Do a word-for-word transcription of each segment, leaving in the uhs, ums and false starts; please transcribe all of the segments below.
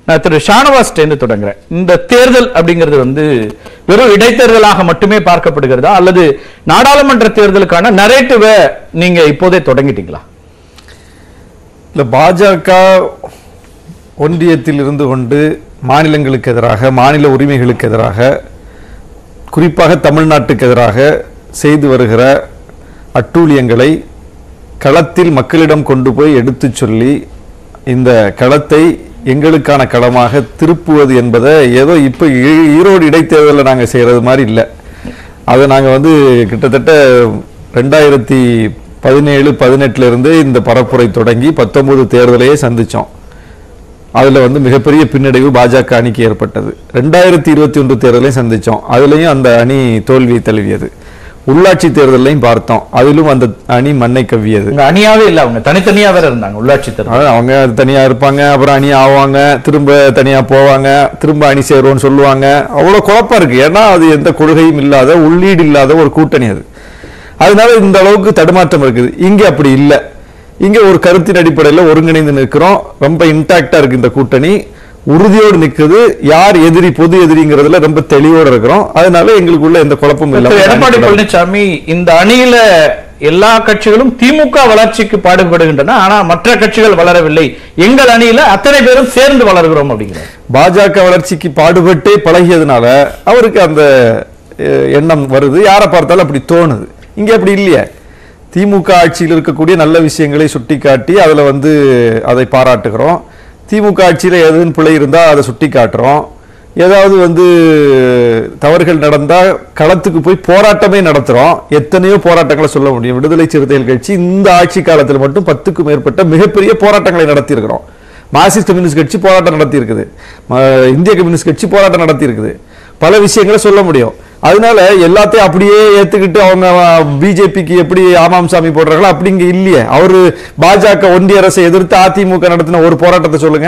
நான் திரு ஷானவாஸ்டேந்து தொடங்குறேன். இந்த தேர்தல் அப்படிங்கிறது வந்து வெறும் இடைத்தேர்தலாக மட்டுமே பார்க்கப்படுகிறதா அல்லது நாடாளுமன்ற தேர்தலுக்கான நரேட்டிவை நீங்க இப்போதே தொடங்கிட்டீங்களா? இல்ல, பாஜக ஒன்றியத்தில் இருந்து கொண்டு மாநிலங்களுக்கு எதிராக, மாநில உரிமைகளுக்கு எதிராக, குறிப்பாக தமிழ்நாட்டுக்கு எதிராக செய்து வருகிற அட்டூழியங்களை களத்தில் மக்களிடம் கொண்டு போய் எடுத்து சொல்லி இந்த களத்தை எங்களுக்கான களமாக திருப்புவது என்பதை ஏதோ இப்போ ஈரோடு இடைத்தேர்தலில் நாங்கள் செய்கிறது மாதிரி இல்லை. அதை நாங்கள் வந்து கிட்டத்தட்ட ரெண்டாயிரத்தி பதினேழு பதினெட்டுல இருந்து இந்த பரப்புரை தொடங்கி பத்தொன்பது தேர்தலையே சந்தித்தோம். அதில் வந்து மிகப்பெரிய பின்னடைவு பாஜக அணிக்கு ஏற்பட்டது. ரெண்டாயிரத்தி இருபத்தி ஒன்று தேர்தலையும் சந்தித்தோம், அதுலேயும் அந்த அணி தோல்வியை தழுவியது. உள்ளாட்சி தேர்தலையும் பார்த்தோம், அதிலும் அந்த அணி மண்ணை கவ்வியது. அணியாவே இல்லை, அவங்க தனித்தனியா வேற இருந்தாங்க. உள்ளாட்சி தேர்தல் அவங்க தனியா இருப்பாங்க, அப்புறம் அணி ஆவாங்க, திரும்ப தனியா போவாங்க, திரும்ப அணி சேருவோம்னு சொல்லுவாங்க. அவ்வளோ குழப்பம் இருக்கு. ஏன்னா அது எந்த கொள்கையும் இல்லாத, உள்ளீடு இல்லாத ஒரு கூட்டணி அது. அதனால இந்த அளவுக்கு தடுமாற்றம் இருக்குது. இங்க அப்படி இல்லை. இங்க ஒரு கருத்தின் அடிப்படையில் ஒருங்கிணைந்து நிற்கிறோம். ரொம்ப இன்டாக்டா இருக்கு இந்த கூட்டணி, உறுதியோடு நிற்குது. யார் எதிரி, பொது எதிரிங்கிறதுல ரொம்ப தெளிவோடு இருக்கிறோம். அதனால எங்களுக்குள்ள எந்த குழப்பமும் இல்லை. எடப்பாடி பழனிசாமி இந்த அணியில எல்லா கட்சிகளும் திமுக வளர்ச்சிக்கு பாடுபடுகின்றன, ஆனா மற்ற கட்சிகள் வளரவில்லை, எங்கள் அணியில அத்தனை பேரும் சேர்ந்து வளர்கிறோம் அப்படிங்கிறார். பாஜக வளர்ச்சிக்கு பாடுபட்டே பழகியதுனால அவருக்கு அந்த எண்ணம் வருது. யாரை பார்த்தாலும் அப்படி தோணுது. இங்க அப்படி இல்லையே. திமுக ஆட்சியில் இருக்கக்கூடிய நல்ல விஷயங்களை சுட்டி காட்டி அதுல வந்து அதை பாராட்டுகிறோம். திமுக ஆட்சியில் எதுவும் பிழை இருந்தால் அதை சுட்டி காட்டுறோம். ஏதாவது வந்து தவறுகள் நடந்தால் களத்துக்கு போய் போராட்டமே நடத்துகிறோம். எத்தனையோ போராட்டங்களை சொல்ல முடியும். விடுதலை சிறுத்தைகள் கட்சி இந்த ஆட்சி காலத்தில் மட்டும் பத்துக்கும் மேற்பட்ட மிகப்பெரிய போராட்டங்களை நடத்தியிருக்கிறோம். மார்க்சிஸ்ட் கம்யூனிஸ்ட் கட்சி போராட்டம் நடத்தி இருக்குது, இந்திய கம்யூனிஸ்ட் கட்சி போராட்டம் நடத்தி இருக்குது. பல விஷயங்களை சொல்ல முடியும். அதனால எல்லாத்தையும் அப்படியே ஏத்துக்கிட்டு அவங்க பிஜேபிக்கு எப்படி ஆமாம் சாமி போடுறாங்களோ அப்படிங்க இல்லையே. அவரு பாஜக ஒன்றிய அரசை எதிர்த்து அதிமுக நடத்தின ஒரு போராட்டத்தை சொல்லுங்க.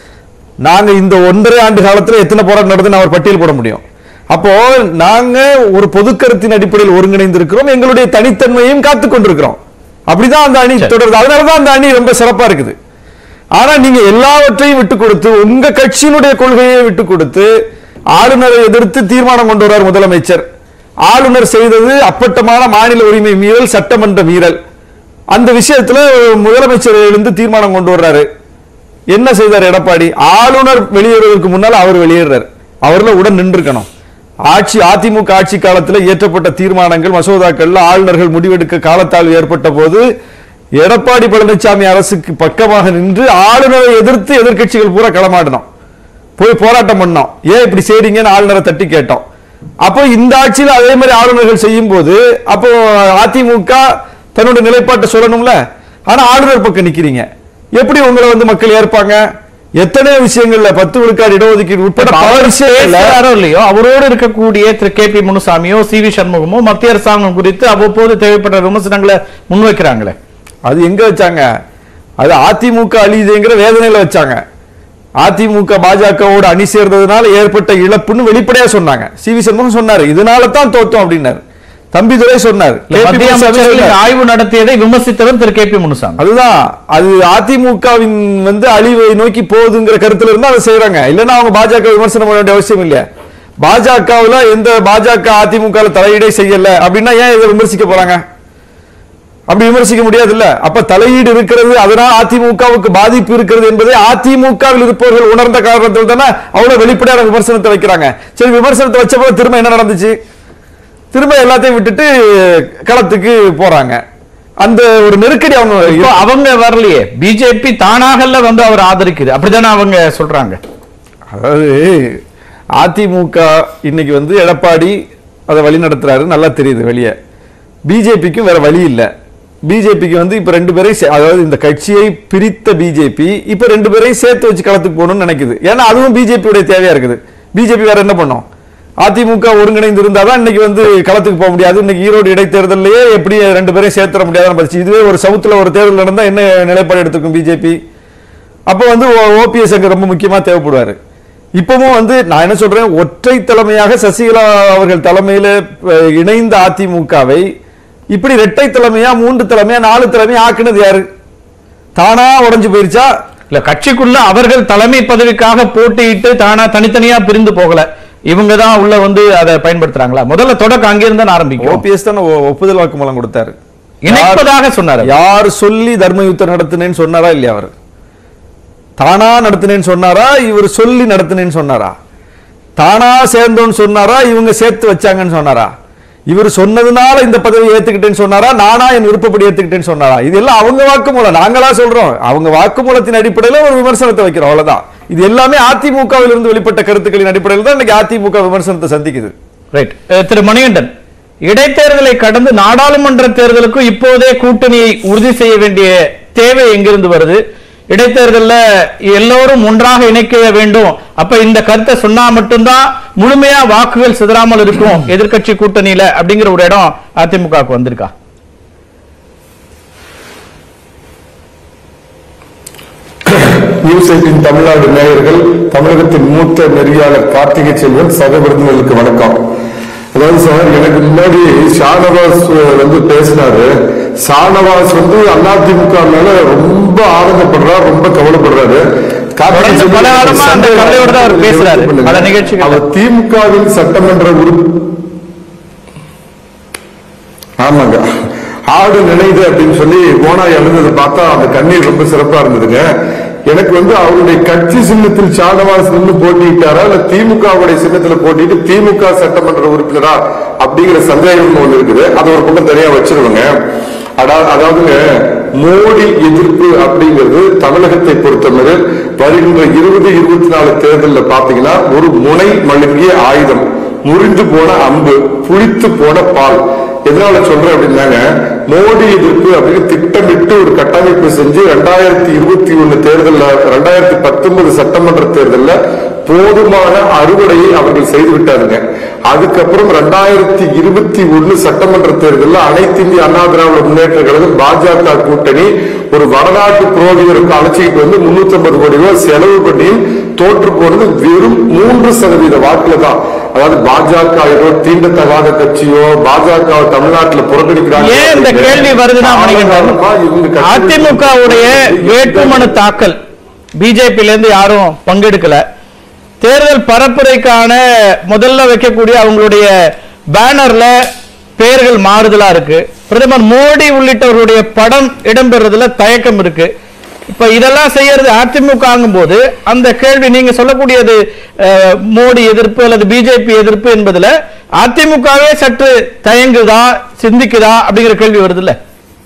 நாங்க இந்த ஒன்றரை ஆண்டு காலத்துல எத்தனை போராட்டம் நடத்துன்னு அவர் பட்டியல் போட முடியும். அப்போ நாங்க ஒரு பொதுக்கருத்தின் அடிப்படையில் ஒருங்கிணைந்து இருக்கிறோம். எங்களுடைய தனித்தன்மையும் காத்து கொண்டிருக்கிறோம். அப்படிதான் அந்த அணி தொடருது. அதனாலதான் அந்த அணி ரொம்ப சிறப்பா இருக்குது. ஆனா நீங்க எல்லாவற்றையும் விட்டு கொடுத்து, உங்க கட்சியினுடைய கொள்கையை விட்டு கொடுத்து ஆளுநரை எதிர்த்து தீர்மானம் கொண்டு வருவார் முதலமைச்சர். ஆளுநர் செய்தது அப்பட்டமான மாநில உரிமை மீறல், சட்டமன்ற மீறல். அந்த விஷயத்துல முதலமைச்சர் எழுந்து தீர்மானம் கொண்டு வர்றாரு. என்ன செய்தார் எடப்பாடி? ஆளுநர் வெளியேறுவதற்கு முன்னால் அவர் வெளியேறார். அவர்ல உடன் நின்றுக்கணும். ஆட்சி அதிமுக ஆட்சி காலத்தில் இயற்றப்பட்ட தீர்மானங்கள், மசோதாக்கள் ஆளுநர்கள் முடிவெடுக்க காலத்தாழ்வு ஏற்பட்ட போது எடப்பாடி பழனிசாமி அரசுக்கு பக்கமாக நின்று ஆளுநரை எதிர்த்து எதிர்கட்சிகள் பூரா களமாடணும், போய் போராட்டம் பண்ணோம். ஏன் இப்படி செய்றீங்கன்னு ஆளுநரை தட்டி கேட்டோம். அப்போ இந்த ஆட்சியில் அதே மாதிரி ஆளுநர்கள் செய்யும் போது அப்போ அதிமுக தன்னுடைய நிலைப்பாட்டை சொல்லணும்ல. ஆனா ஆளுநர் பக்கம் நிக்கிறீங்க, எப்படி உங்களை வந்து மக்கள் ஏற்பாங்க? எத்தனை விஷயங்கள்ல பத்து விழுக்காடு இடஒதுக்கீடு உட்பட பல விஷயங்களோ இல்லையோ அவரோடு இருக்கக்கூடிய திரு கே பி முனுசாமியோ சி வி சண்முகமோ மத்திய அரசாங்கம் குறித்து அவ்வப்போது தேவைப்பட்ட விமர்சனங்களை முன்வைக்கிறாங்களே. அது எங்க வச்சாங்க? அது அதிமுக அழியுதுங்கிற வேதனையில வச்சாங்க. அதிமுக பாஜகவோடு அணி சேர்ந்ததுனால ஏற்பட்ட இழப்புன்னு வெளிப்படையா சொன்னாங்க. சி வி சண்முகம் சொன்னாரு, இதனால தான் தோத்தோம் அப்படின்னாரு. தம்பிதுரை சொன்னார், ஆய்வு நடத்தியதை விமர்சித்தவர் திரு கே பி முனுசாமி. அதுதான், அது அதிமுகவின் வந்து அழிவை நோக்கி போகுதுங்கிற கருத்துல இருந்தா அதை செய்யறாங்க. இல்லைன்னா அவங்க பாஜக விமர்சனம் பண்ண வேண்டிய அவசியம் இல்லையா? பாஜகவுல எந்த பாஜக அதிமுக தலையீடே செய்யல அப்படின்னா ஏன் இதை விமர்சிக்க போறாங்க? அப்படி விமர்சிக்க முடியாது இல்ல. அப்ப தலையீடு இருக்கிறது, அதனால் அதிமுகவுக்கு பாதிப்பு இருக்கிறது என்பதை அதிமுகவில் இருப்பவர்கள் உணர்ந்த காரணத்தில் தானே அவ்வளவு வெளிப்படையான விமர்சனத்தை வைக்கிறாங்க. சரி, விமர்சனத்தை வச்சப்போ திரும்ப என்ன நடந்துச்சு? திரும்ப எல்லாத்தையும் விட்டுட்டு களத்துக்கு போறாங்க. அந்த ஒரு நெருக்கடி அவங்க அவங்க வரலையே. பிஜேபி தானாக வந்து அவர் ஆதரிக்குது, அப்படித்தானே அவங்க சொல்றாங்க. அதாவது அதிமுக இன்னைக்கு வந்து எடப்பாடி அதை வழி நடத்துறாரு, நல்லா தெரியுது வெளியே. பிஜேபிக்கும் வேற வழி இல்லை. பிஜேபிக்கு வந்து இப்ப ரெண்டு பேரையும், அதாவது இந்த கட்சியை பிரித்த பிஜேபி இப்ப ரெண்டு பேரையும் சேர்த்து வச்சு களத்துக்கு போகணும்னு நினைக்குது. ஏன்னா அதுவும் பிஜேபியுடைய தேவையா இருக்குது. பிஜேபி வேற என்ன பண்ணும்? அதிமுக ஒருங்கிணைந்து இருந்தாதான் இன்னைக்கு வந்து களத்துக்கு போக முடியாது. இன்னைக்கு ஈரோடு இடைத்தேர்தலையே எப்படி ரெண்டு பேரையும் சேர்த்துற முடியாது. இதுவே ஒரு சவுத்துல ஒரு தேர்தல் நடந்தா என்ன நிலைப்பாடு எடுத்துக்கும் பிஜேபி? அப்ப வந்து ஓபிஎஸ் அங்க ரொம்ப முக்கியமா தேவைப்படுவாரு. இப்பவும் வந்து நான் என்ன சொல்றேன், ஒற்றை தலைமையாக சசிகலா அவர்கள் தலைமையில இணைந்த அதிமுகவை இப்படி இரட்டை தலைமையா, மூன்று தலைமையா, நாலு தலைமையா ஆக்குனது யாரு? தானா உடைஞ்சு போயிருச்சா? இல்ல கட்சிக்குள்ள அவர்கள் தலைமை பதவிக்காக போட்டியிட்டு தானா தனித்தனியா பிரிந்து போகல, இவங்க தான் உள்ள வந்து அதை பயன்படுத்துறாங்களா? முதல்ல தொடக்கம் அங்கிருந்து ஆரம்பிக்கும். ஓபிஎஸ் தான் ஒப்புதல் வாக்குமூலம் கொடுத்தாரு, இணைப்பதாக சொன்னார். யார் சொல்லி தர்ம யுத்தம் நடத்தினேன்னு சொன்னாரா இல்லையா? அவர் தானா நடத்தினேன்னு சொன்னாரா, இவர் சொல்லி நடத்தினேன்னு சொன்னாரா? தானா சேர்ந்தோன்னு சொன்னாரா, இவங்க சேர்த்து வச்சாங்கன்னு சொன்னாரா? இவர் சொன்னதுனால இந்த பதவியை ஏத்துக்கிட்டேன்னு சொன்னாரா, நானா என் விருப்பப்படி ஏத்துக்கிட்டேன்னு சொன்னாரா? இதெல்லாம் அவங்க வாக்குமூலம், நாங்களா சொல்றோம். அவங்க வாக்குமூலத்தின் அடிப்படையில் ஒரு விமர்சனத்தை வைக்கிறோம், அவ்வளவுதான். இது எல்லாமே அதிமுகவில் இருந்து வெளிப்பட்ட கருத்துக்களின் அடிப்படையில் தான் இன்னைக்கு அதிமுக விமர்சனத்தை சந்திக்குது. ரைட். திரு மணிகண்டன், இடைத்தேர்தலை கடந்து நாடாளுமன்ற தேர்தலுக்கும் இப்போதே கூட்டணியை உறுதி செய்ய வேண்டிய தேவை எங்கிருந்து வருது? இடைத்தேர்தலில் எல்லோரும் ஒன்றாக இணைக்க வேண்டும், அப்ப இந்த கருத்தை சொன்னா மட்டும்தான் முழுமையா வாக்குகள் சிதறாமல் இருக்கும் எதிர்கட்சி கூட்டணியில அப்படிங்கிற ஒரு இடம் அதிமுகவுக்கு வந்திருக்கா? நியூஸ் எய்ட்டீன் தமிழ்நாடு நேயர்கள், தமிழகத்தின் மூத்த நெறியாளர் கார்த்திகை செல்வன் சக விருந்தினர்களுக்கு வணக்கம். அதாவது சார், எனக்கு முன்னாடி ஷானவாஸ் வந்து பேசினாரு. ஷானவாஸ் வந்து அதிமுக மேல ரொம்ப ஆனந்தப்படுறாரு, ரொம்ப கவலைப்படுறாரு. அவர் திமுகவின் சட்டமன்ற உறுப்பு ஆமாங்க ஆடு நினைது அப்படின்னு சொல்லி ஓனாய் எழுந்ததை பார்த்தா அந்த கண்ணீர் ரொம்ப சிறப்பா இருந்ததுங்க. எனக்கு வந்து அவருடைய கட்சி சின்னத்தில் ஷானவாஸ் நின்று போட்டிட்டாரா இல்ல திமுகவுடைய சின்னத்தில் போட்டிட்டு திமுக சட்டமன்ற உறுப்பினரா அப்படிங்கிற சந்தேகம் ஒண்ணு இருக்குது. அது ஒரு பக்கம் தனியா வச்சிருவாங்க. அதாவதுங்க, மோடி எதிர்ப்பு அப்படிங்கிறது தமிழகத்தை பொறுத்தவரை வருகின்ற இருபது இருபத்தி நாலு தேர்தலில் பாத்தீங்கன்னா ஒரு முனை மழுங்கிய ஆயுதம், முறிந்து போன அம்பு, புளித்து போன பால். எதனால சொல்றேன் அப்படின்னாங்க, மோடி எதிர்ப்பு அப்படின்னு திட்டமிட்டு ஒரு கட்டமைப்பு செஞ்சு ரெண்டாயிரத்தி இருபத்தி ஒண்ணு தேர்தலில் ரெண்டாயிரத்தி பத்தொன்பது சட்டமன்ற தேர்தலில் போதுமான அறுவடையை அவர்கள் செய்து விட்டாருங்க. அதுக்கப்புறம் ரெண்டாயிரத்தி இருபத்தி ஒண்ணு சட்டமன்ற தேர்தலில் அனைத்து இந்திய அண்ணா திராவிட முன்னேற்ற கழகம் பாஜக கூட்டணி ஒரு வடநாட்டு புரோகிதருக்கு அழைச்சிட்டு வந்து முன்னூத்தி ஐம்பது கோடி ரூபாய் செலவு பண்ணி தோற்று போனது வெறும் மூன்று சதவீத வாக்குல தான். அதாவது பாஜக ஏதோ தீண்டத்தகாத கட்சியோ பாஜக தமிழ்நாட்டில் புறக்கணிக்கிறாங்க. ஏன் இந்த கேள்வி வருதுன்னா, அதிமுகவுடைய வேட்புமனு தாக்கல் பிஜேபியில இருந்து யாரும் பங்கெடுக்கல. தேர்தல் பரப்புரைக்கான முதல்ல வைக்கக்கூடிய அவங்களுடைய பேனர்ல பெயர்கள் மாறுதலா இருக்கு. பிரதமர் மோடி உள்ளிட்டவர்களுடைய படம் இடம்பெறதுல தயக்கம் இருக்கு. இப்ப இதெல்லாம் செய்யறது அதிமுக ஆகும் போது அந்த கேள்வி நீங்க சொல்லக்கூடியது மோடி எதிர்ப்பு அல்லது பிஜேபி எதிர்ப்பு என்பதுல அதிமுகவே சற்று தயங்குதா, சிந்திக்குதா அப்படிங்கிற கேள்வி வருது இல்ல?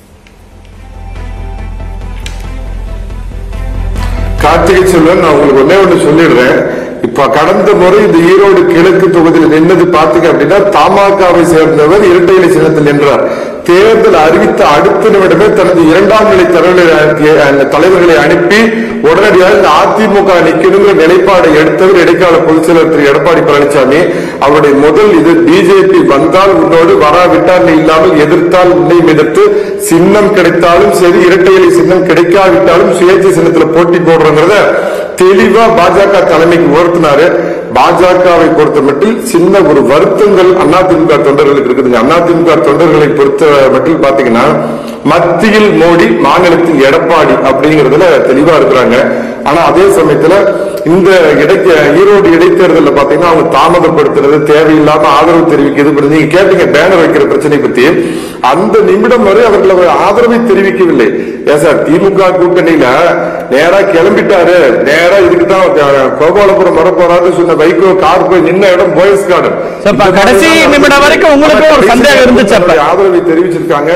கார்த்திகை செல்வன், நான் உங்களுக்கு ஒன்னே ஒண்ணு சொல்லிடுறேன். இப்ப கடந்த முறை இந்த ஈரோடு கிழக்கு தொகுதியில் நின்னது பாத்தீங்க அப்படின்னா தமாகவை சேர்ந்தவர் இரட்டை இலை சின்னத்தில் நின்றார். தேர்தல் அறிவித்த அடுத்த நிமிடமே தனது இரண்டாம் நிலை தலைவர்களை அனுப்பி உடனடியாக இந்த அதிமுக நிற்கணுங்கிற நிலைப்பாடை எடுத்தவர் இடைக்கால பொதுச் செயலர் திரு எடப்பாடி பழனிசாமி. அவருடைய முதல் இது பிஜேபி வந்தால் உன்னோடு, வராவிட்டால் இல்லாமல், எதிர்த்தால் உன்னை எதிர்த்து, சின்னம் கிடைத்தாலும் சரி இரட்டை இலை சின்னம் கிடைக்காவிட்டாலும் சுயேட்சை சின்னத்தில் போட்டி போடுறோங்கிறத தெளிவா பாஜக தலைமைக்கு உயர்த்தினாரு. பாஜகவை பொறுத்த மட்டில் சின்ன ஒரு வருத்தங்கள் அதிமுக தொண்டர்களுக்கு இருக்குதுங்க. அதிமுக தொண்டர்களை பொறுத்த மட்டில் பாத்தீங்கன்னா மத்தியில் மோடி, மாநிலத்தில் எடப்பாடி அப்படிங்கறதுல தெளிவா இருக்கிறாங்க. ஆனா அதே சமயத்துல இந்த இடைக்க ஈரோடு இடைத்தேர்தலில் பாத்தீங்கன்னா அவங்க தாமதப்படுத்துறது, தேவையில்லாம ஆதரவு தெரிவிக்கிறது. நீங்க கேட்டீங்க பேனர் வைக்கிற பிரச்சனை பத்தி. அந்த நிமிடம் வரை அவர்கள் ஆதரவை தெரிவிக்கவில்லை. ஏன் சார், திமுக கூட்டணியில நேரா கிளம்பிட்டாரு, நேரா இதுக்குதான் கோபாலபுரம் வர போறாரு சொன்ன வைகோ கார் போய் நின்ன இடம் போயஸ் கார்டன். கடைசி நிமிடம் வரைக்கும் உங்களுக்கு ஒரு சந்தேகம் இருந்துச்சு, ஆதரவை தெரிவிச்சிருக்காங்க.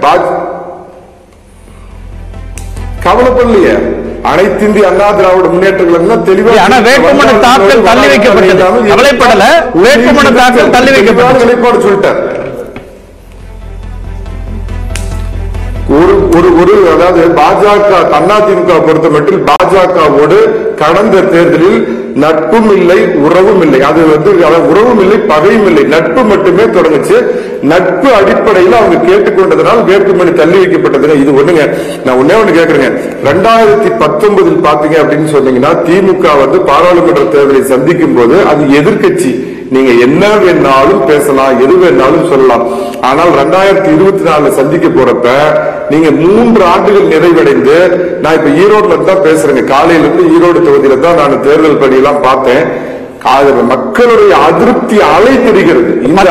கவலைப்படலையே அனைத்து இந்திய அண்ணா திராவிட முன்னேற்ற கழகம் தெளிவாக வேட்புமனு தாக்கல் தள்ளி வைக்கப்பட்டது. கவலைப்படல, வேட்புமனு தாக்கல் தள்ளி வைக்கப்பட்ட நிலைப்பாடு சொல்லிட்டார். ஒரு ஒரு ஒரு அதாவது பாஜக அதிமுக பொறுத்த மட்டும் பாஜகவோடு கடந்த தேர்தலில் நட்பும் இல்லை, உறவும் இல்லை. அது வந்து உறவும் இல்லை, பகையும் இல்லை, நட்பு மட்டுமே தொடங்குச்சு. நட்பு அடிப்படையில் அவங்க கேட்டுக்கொண்டதனால் வேட்புமனு தள்ளி வைக்கப்பட்டது. இது ஒண்ணுங்க. நான் ஒன்னே ஒண்ணு கேக்குறேங்க, ரெண்டாயிரத்தி பத்தொன்பதில் பாத்தீங்க அப்படின்னு சொன்னீங்கன்னா திமுக வந்து பாராளுமன்ற தேர்தலை சந்திக்கும் போது அது எதிர்கட்சி, நீங்க என்ன வேணாலும் பேசலாம், எது வேணாலும் சொல்லலாம். ஆனால் ரெண்டாயிரத்தி இருபத்தி நாலுல சந்திக்க போறப்ப நீங்க மூன்று ஆண்டுகள் நிறைவடைந்து நான் இப்ப ஈரோடுல தான் பேசுறேங்க. காலையில இருந்து ஈரோடு தொகுதியில தான் நான் தேர்தல் பணியெல்லாம் பார்த்தேன். மக்களுடைய அதிருப்தி அலை தெரிகிறது.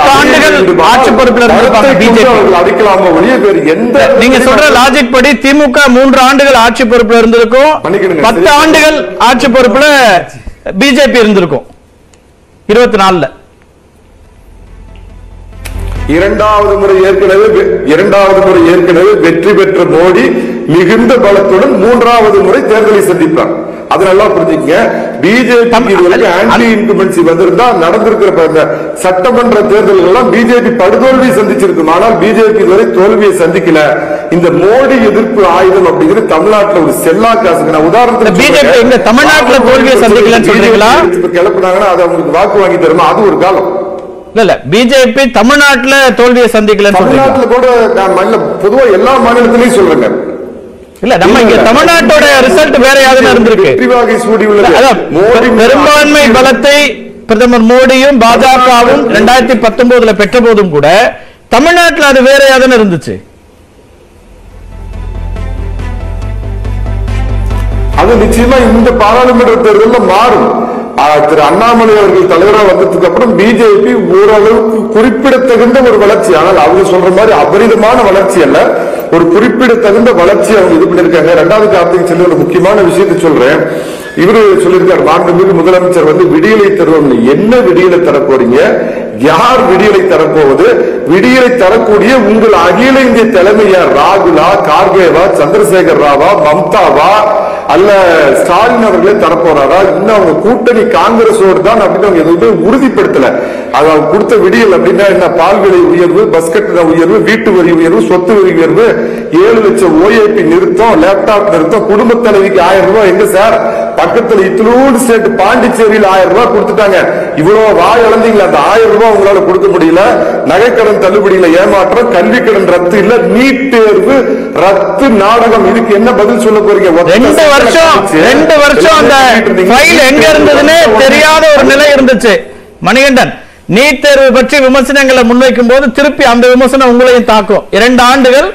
அடிக்கலாம ஒழிய வேறு எந்த நீங்க சொல்ற லாஜிக் படி திமுக மூன்று ஆண்டுகள் ஆட்சி பொறுப்புல இருந்திருக்கும், பத்து ஆண்டுகள் ஆட்சி பொறுப்புல பிஜேபி இருந்திருக்கும். இருபத்தி நாலுல இரண்டாவது முறை ஏற்கனவே இரண்டாவது முறை ஏற்கனவே வெற்றி பெற்ற மோடி மிகுந்த பலத்துடன் மூன்றாவது முறை தேர்தலை சந்திப்பார். அது நல்லா புரிஞ்சுக்கங்க. பிஜேபி இதுவரைக்கும் ஆன்டி இன்குமென்சி வந்திருந்தா நடந்திருக்கிற சட்டமன்ற தேர்தல்கள் எல்லாம் பிஜேபி படுதோல்வி சந்திச்சிருக்கும். ஆனால் பிஜேபி இதுவரை தோல்வியை சந்திக்கல. இந்த மோடி எதிர்ப்பு ஆயுதம் அப்படிங்கிறது தமிழ்நாட்டில் ஒரு செல்லா காசுக்கு. நான் உதாரணத்துக்கு பிஜேபி எங்க தமிழ்நாட்டில் தோல்வியை சந்திக்கலன்னு சொல்றீங்களா? கிளப்புனாங்கன்னா அது அவங்களுக்கு வாக்கு வாங்கி தருமா? அது ஒரு காலம். இல்ல பிஜேபி தமிழ்நாட்டுல தோல்வியை சந்திக்கல. தமிழ்நாட்டுல கூட பொதுவா எல்லா மாநிலத்திலையும் சொல்றேங்க. இல்ல நம்ம இங்க தமிழ்நாட்டோட ரிசல்ட் வேற யாரும் இருந்திருக்கு. பெரும்பான்மை பலத்தை பிரதமர் மோடியும் பாஜகவும் இரண்டாயிரத்தி பத்தொன்பதுல பெற்ற போதும் கூட தமிழ்நாட்டில் அது வேற யாரும் இருந்துச்சு. அது நிச்சயமா இந்த பாராளுமன்ற தேர்தலில் மாறும். திரு அண்ணாமலை அவர்கள் தலைவராக வந்ததுக்கு அப்புறம் பிஜேபி ஓரளவுக்கு குறிப்பிடத்தகுந்த ஒரு வளர்ச்சி, ஆனால் அவங்க சொல்ற மாதிரி அபரிதமான வளர்ச்சி அல்ல, ஒரு குறிப்பிடத்தகுந்த வளர்ச்சி அவங்க இது பண்ணிருக்காங்க. இரண்டாவது கார்த்திகை செல்வ ஒரு முக்கியமான விஷயத்தை சொல்றேன். இவரு சொல்லியிருக்காரு, மாண்புமிகு முதலமைச்சர் வந்து விடியலை தருவோம். என்ன விடியலை தர போறீங்க? யார் விடியலை தரப்போவது? விடியலை தரக்கூடிய உங்கள் அகில இந்திய தலைமையார் ராகுலா, கார்கேவா, சந்திரசேகர் ராவா, மம்தாவா, அல்ல ஸ்டாலின் அவர்களே தரப்போறாரா? இன்னும் அவங்க கூட்டணி காங்கிரஸோடு தான் அப்படின்னு அவங்க எதுவுமே உறுதிப்படுத்தல. அது அவங்க கொடுத்த விடியல் அப்படின்னா என்ன? பால் விலை உயர்வு, பஸ் கட்டண உயர்வு, வீட்டு வரி உயர்வு, சொத்து வரி உயர்வு, ஏழு லட்சம் ஓஏபி நிறுத்தம், லேப்டாப் நிறுத்தம், குடும்ப தலைவிக்கு ஆயிரம் ரூபாய். எங்க சார் பக்கத்துல இத்தலூடு ஸ்டேட் பாண்டிச்சேரியில் ஆயிரம் ரூபாய் கொடுத்துட்டாங்க. இவ்வளவு வாய் இழந்தீங்களா? அந்த ஆயிரம் ரூபாய் உங்களால கொடுக்க முடியல. நகைக்கடன் தள்ளுபடியில ஏமாற்றம், கல்வி கடன் ரத்து இல்ல, நீட் தேர்வு ரத்து, நாடகம். இதுக்கு என்ன பதில் சொல்ல போறீங்க? ரெண்டு வருஷம் ரெண்டு வருஷம் அந்த ஃபைல் எங்க இருந்ததுன்னு தெரியாத ஒரு நிலை இருந்துச்சு. மணிகண்டன், நீட் தேர்வு பற்றி விமர்சனங்களை முன்வைக்கும் போது திருப்பி அந்த விமர்சனம் உங்களையும் தாக்கும். இரண்டு ஆண்டுகள்